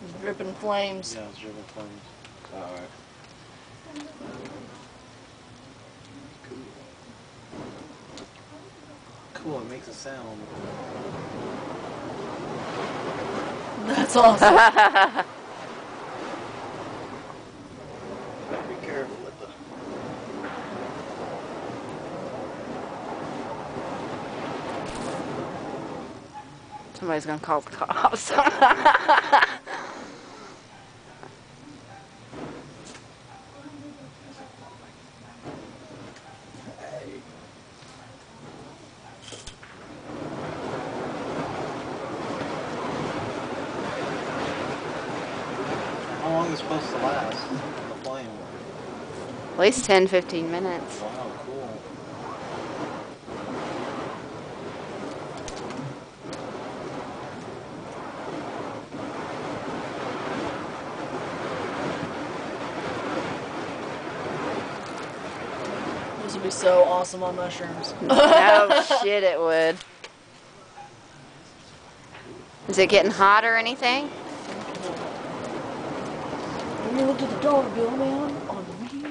It's dripping flames. Yeah, it's dripping flames. Alright. Cool, it makes a sound. That's awesome. Be careful with the... Somebody's gonna call the cops. How long is it supposed to last? The flame? At least 10-15 minutes. Wow, cool. This would be so awesome on mushrooms. No shit, it would. Is it getting hot or anything? When you looked at the dollar bill, man, on me.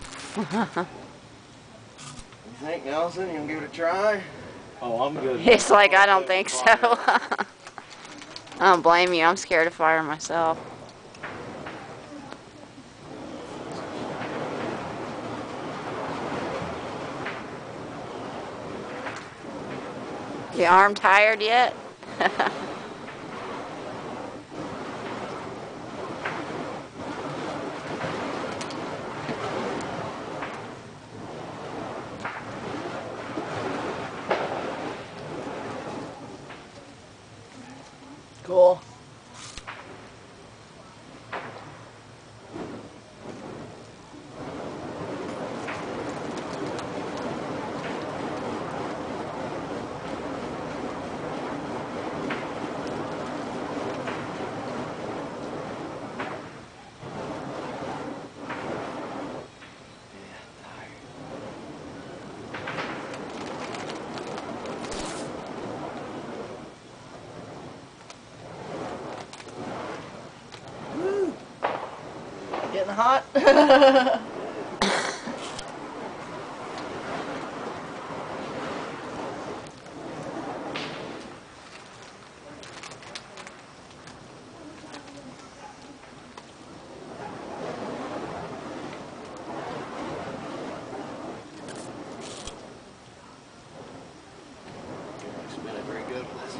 You think, Nelson, you gonna give it a try? Oh, I'm good. It's like, I don't think so. I don't blame you. I'm scared of fire myself. Your arm tired yet? Cool. Getting hot? Spinning very good with this.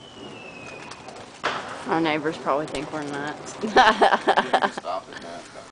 Our neighbors probably think we're nuts. Stop it now.